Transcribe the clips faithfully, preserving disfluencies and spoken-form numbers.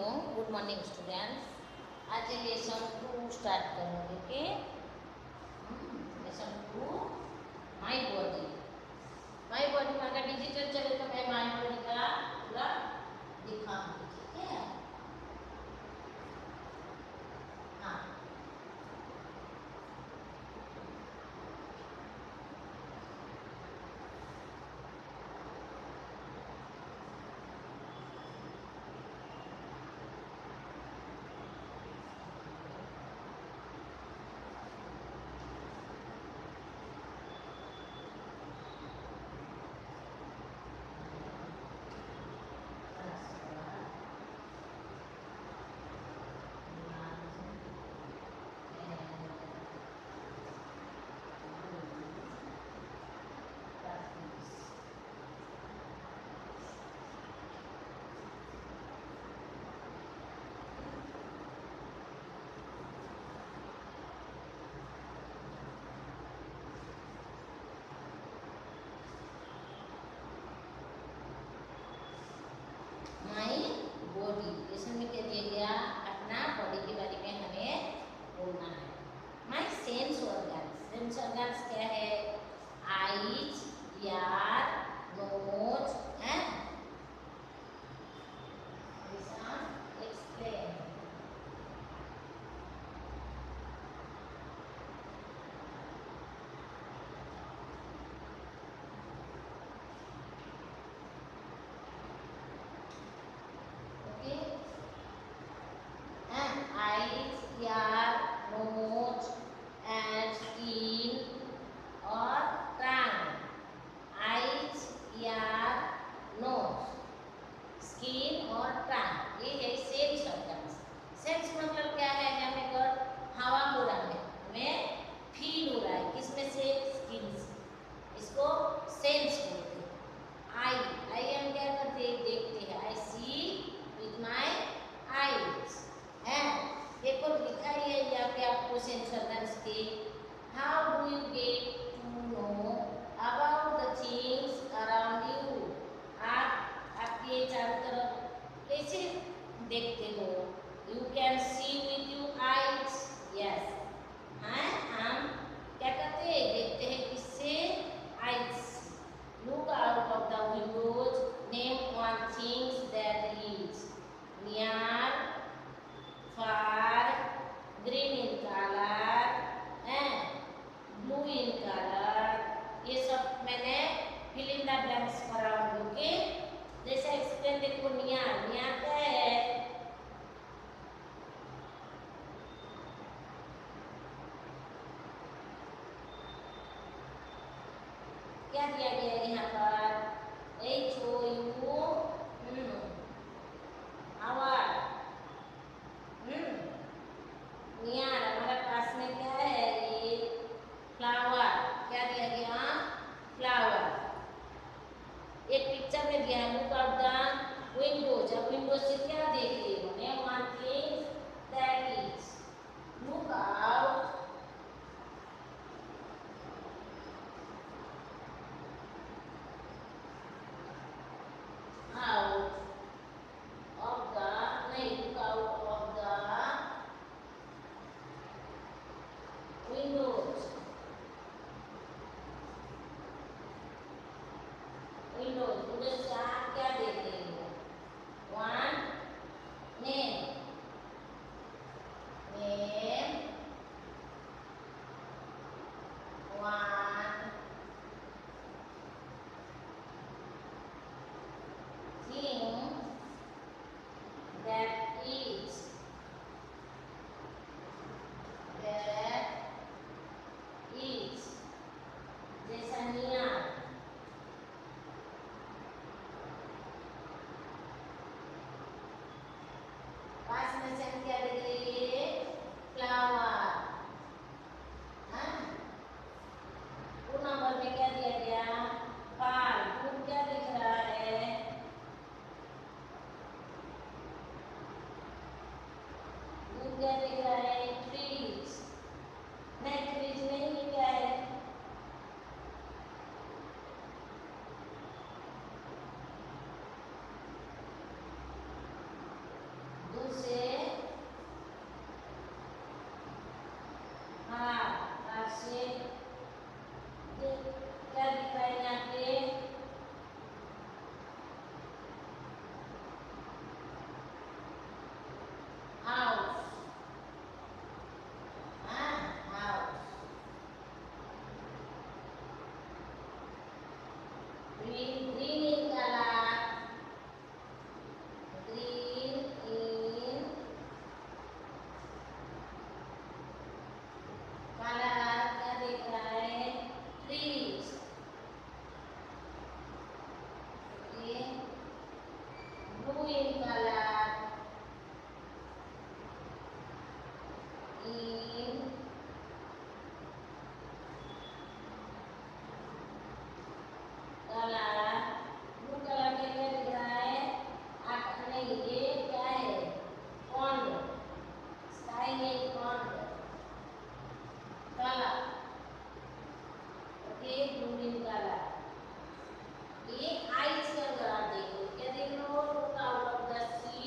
हूँ। Good morning students. आज lesson two start करूँगी। Okay, lesson two my body. My body में अगर डिजिटल चले तो मैं माई बॉडी का पूरा दिखाऊंगी। ठीक है, हाँ। माई बॉडी, इसमें क्या दिया गया? अपना बॉडी के बारे में हमें बोलना है। My sense organs, sense organs क्या है? Eyes, ear, nose and explain. eyes, ear, nose and skin और tongue। eyes, ear, nose, skin और tongue, ये है सेंस ऑर्गन्स। सेंस मतलब क्या है? हमें अगर हवा हो रहा है, हमें फील हो रहा है, किसमें से? स्किन से। इसको सेंस बोलते हैं। आई आई हम क्या करते हैं? देखते हैं। I see with my eyes. है, देखो लिखा ही है यहाँ पे आपको सेंस ऑर्गन्स के। How do you get to know about the things around you? आप आपके चारों तरफ कैसे देखते हो? You can see with you eyes. Yes, हाँ, हम क्या करते हैं? देखते हैं किससे? Eyes. Look out of the windows, name one things that is near, far, green in color and blue in color। ये सब मैंने fill in the blanks कराऊंगी। ओके, जैसे एक्सप्लेन देखो। नियर, नियर क्या है? क्या दिया गया है यहाँ पर? H O U hour. हम्म नियर हमारे पास में क्या है? ये फ्लावर। क्या दिया गया? फ्लावर। एक पिक्चर में दिया है। Look out the windows. अब विंडो से क्या देख रही हो? Name one thing that is. Look out out of the, नहीं, look out of the windows. Windows windows से आप क्या देख रहे हो? One name, name one thing that is, that is, जैसा नियर। पास में से हम क्या देख रहे हैं? फ्लावर। हाँ, टू नंबर में क्या दिया गया? फल। फूल क्या दिख रहा है? फूल क्या दिख रहा है? ट्रीज। नहीं, ट्रीज नहीं, ये क्या है? दूर से कार, कार से क्या दिख रहा है यहाँ पे? हाउस, हाँ house. Green, green in colour, green in colour क्या दिख रहा है? Trees. Okay, blue in colour, in colour, blue colour के क्या दिख रहा है? आठ नहीं, ये क्या है? पॉन्ड, स्काई में pond colour. Okay, blue in colour. ये आइस के अंदर आप देखो, क्या देख रहे हो? Look out of the sea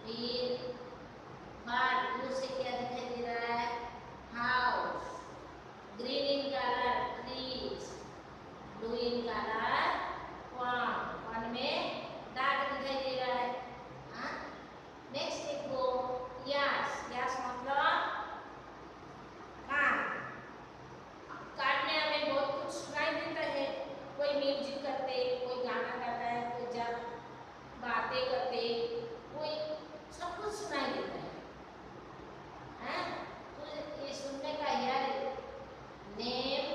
फिर बाहर ब्लू से क्या दिखाई दे रहा है? House. Green in colour trees. Blue in colour pond. Pond में डार्क दिखाई दे रहा है। हाँ, नेक्स्ट देखो यार्ड्स। यार्ड्स मतलब कार। कार में हमें बहुत कुछ सुनाई देता है। कोई म्यूजिक करते, कोई गाना गाता है, कोई जब बातें करते, कोई सब कुछ सुनाई देता है। हैं? तो ये सुनने का यार name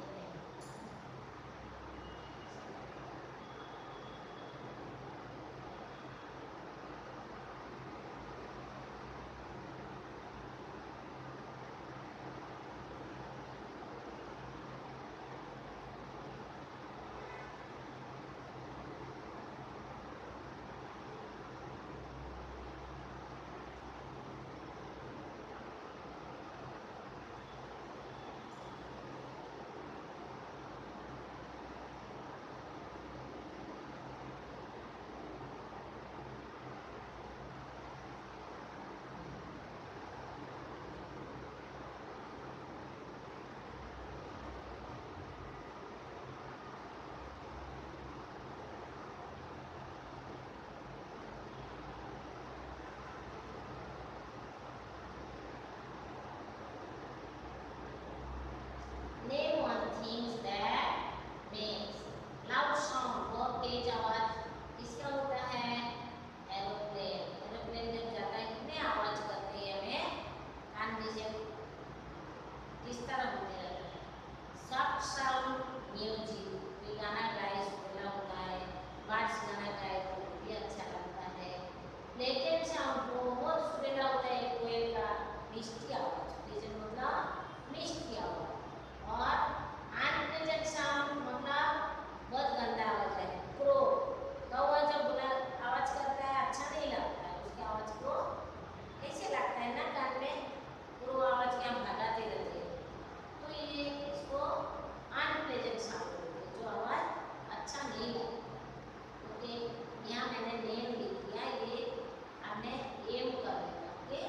name one things that makes loud sound. बहुत तेज आवाज किसका होता है? एरोप्लेन। एरोप्लेन जब जाता है कितने आवाज करते हैं, हमें कान जैसे किस तरह होते रहता है? Soft sound music. कोई गाना गाए सुरीला होता है, बर्ड्स गाना गाए तो भी अच्छा लगता है। प्लेजेंट साउंड बहुत सुरीला होता है, कोयल का मिष्टी आवाज। प्लेजेंट मतलब मिष्टी आवाज। और अनप्लेजेंट साउंड मतलब बहुत गंदा आवाज है। क्रो, कौवा जब बुला आवाज करता है अच्छा नहीं लगता है। उसकी आवाज को कैसे लगता है ना कान में? क्रो आवाज के हम भगाते रहते हैं, तो ये इसको अनप्लेजेंट साउंड बोलते हैं, जो आवाज अच्छा नहीं लगता। ओके, यहाँ मैंने नेम लिख दिया, ये आपने एम कर लेना। ओके,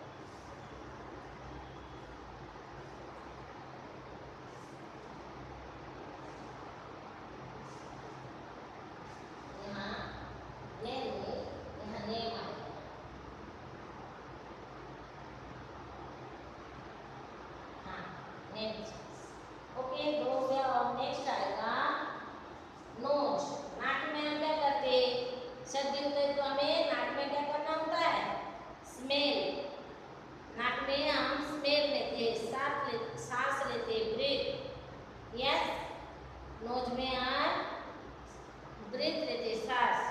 यहाँ नेम नहीं, यहाँ नेम आएगा। हाँ, नेम। ओके, दो हो गया। और नेक्स्ट आएगा नोज। नाक में हम क्या करते हैं? सर्दी होते तो हमें नाक में क्या करना होता है? स्मेल। नाक में हम स्मेल लेते हैं, सांस ले सांस लेते हैं, ब्रीथ। यस, नोज में हम ब्रीथ लेते हैं, सांस।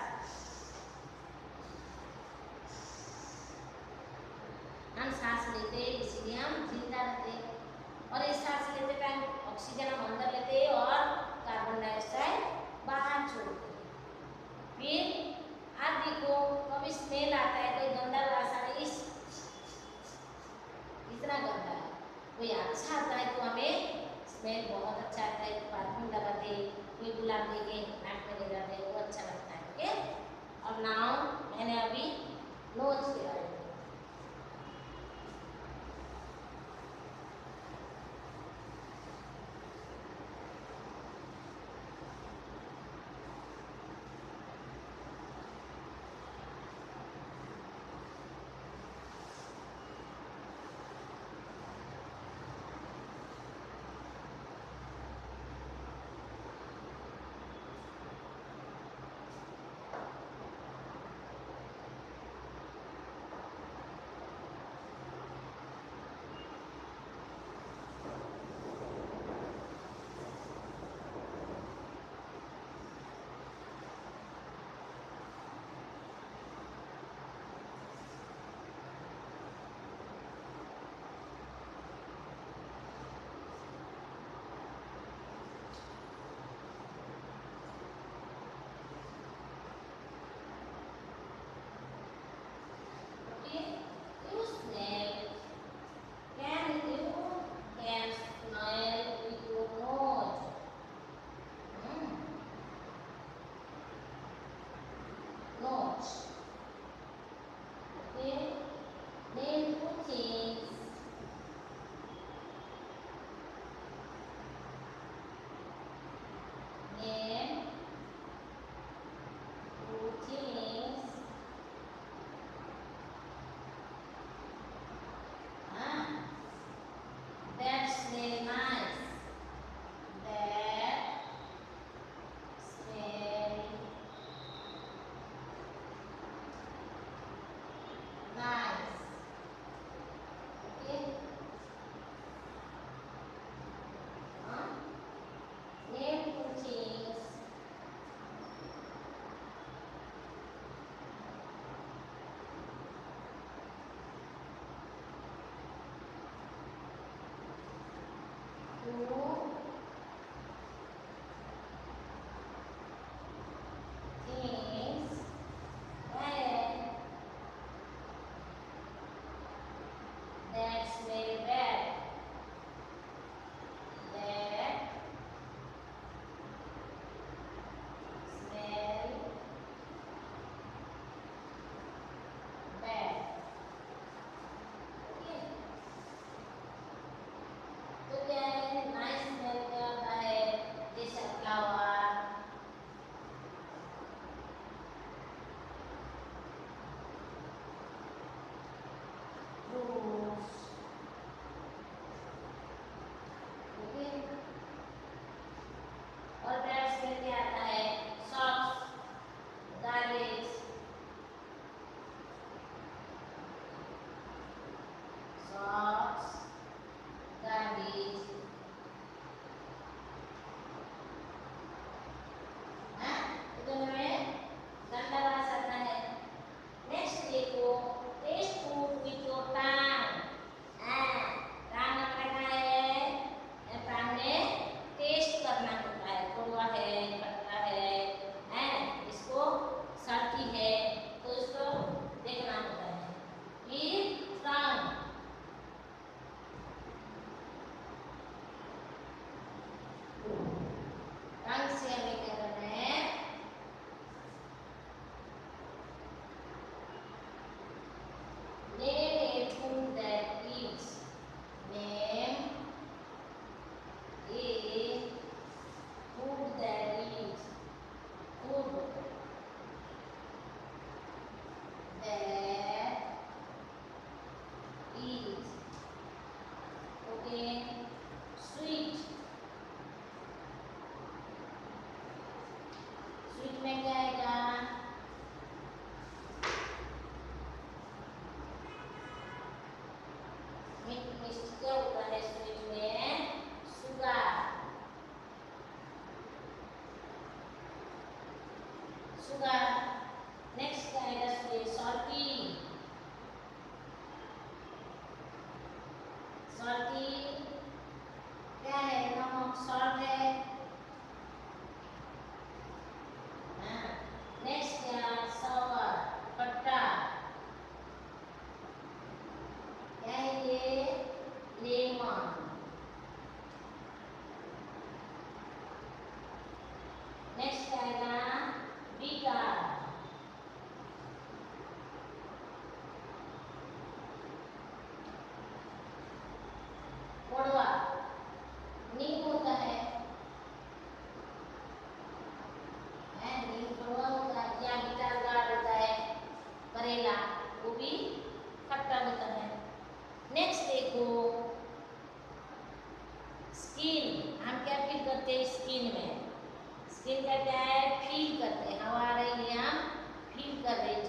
हम सांस लेते हैं, इसलिए हम जिंदा रहते हैं। और इस सांस लेते टाइम ऑक्सीजन हम अंदर लेते हैं और कार्बन डाइऑक्साइड बाहर छोड़ते हैं। फिर आप देखो, कभी स्मेल आता है, कोई गंदा वासा इस इतना गंदा है। कोई अच्छा आता है तो हमें स्मेल बहुत अच्छा आता है, परफ्यूम लगाते, कोई गुलाब लेके नाक में ले जाते हैं, वो अच्छा लगता है। ओके, और नाउ मैंने अभी नोज के बारे में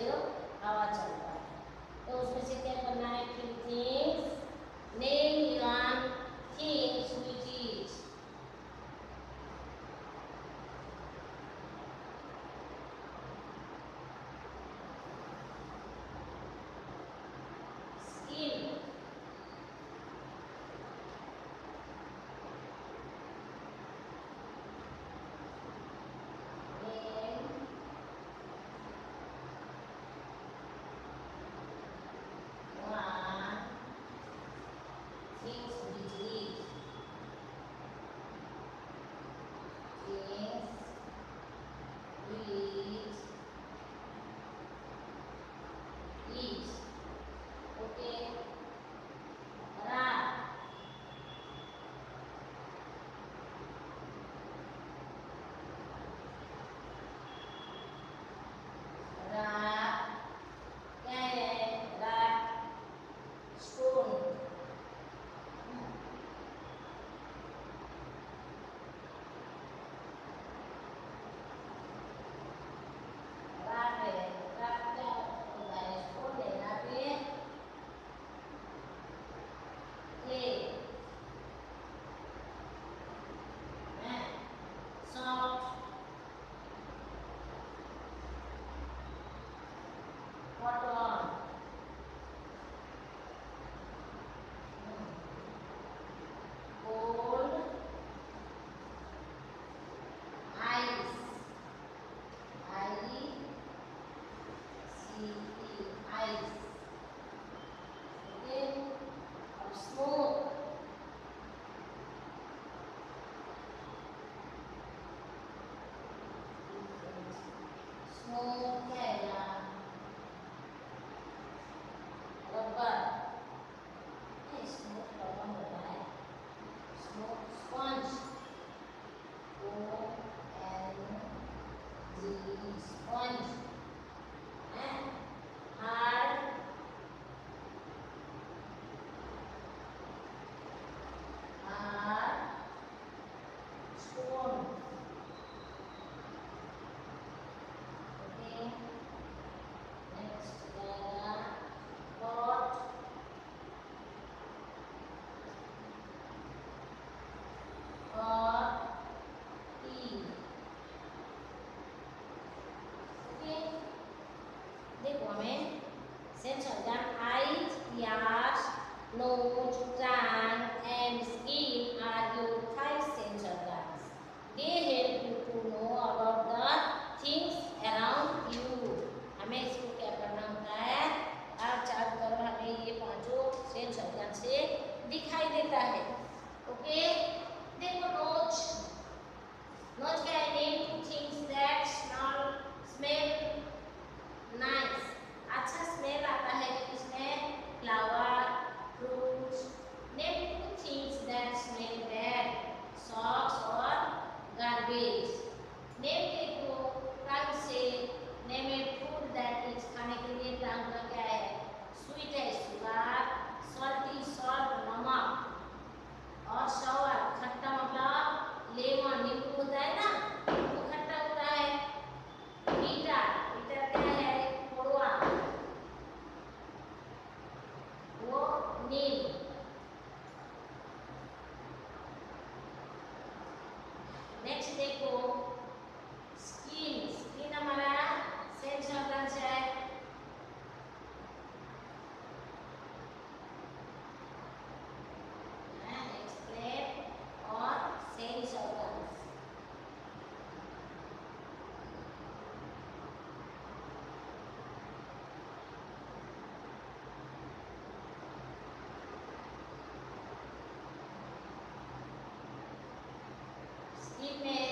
हवा चल रहा है। तो उसमें से क्या करना है? few things. Name one things which is skin. Sense organ eyes, ears, nose, tongue and skin are your five sense organs. They help you to know about the things around you. हमें इसको क्या करना होता है? आप चार कर हमें ये पांचों सेंस organ से दिखाई देता है. ओके, देखो नोज. नोज क्या है? Name two things that smell smell nice. अच्छा स्मेल आता है किसमें? Flower, fruits. Name two things that smell bad. Socks और गार्बेज. नेम देखो टंग से. Name a food that is खाने के लिए टंग का क्या है? स्वीट है शुगर. सॉल्टी सॉल्ट नमक. और सॉर खट्टा मतलब लेमन नींबू होता है ना, वो खट्टा होता है. मीठा मीठा क्या है? कोड़वा, वो नीम. नेक्स्ट देखो स्किन. स्किन हमारा सेंस ऑर्गन है. एक्सप्लेन और सेंस ऑर्गन. स्किन में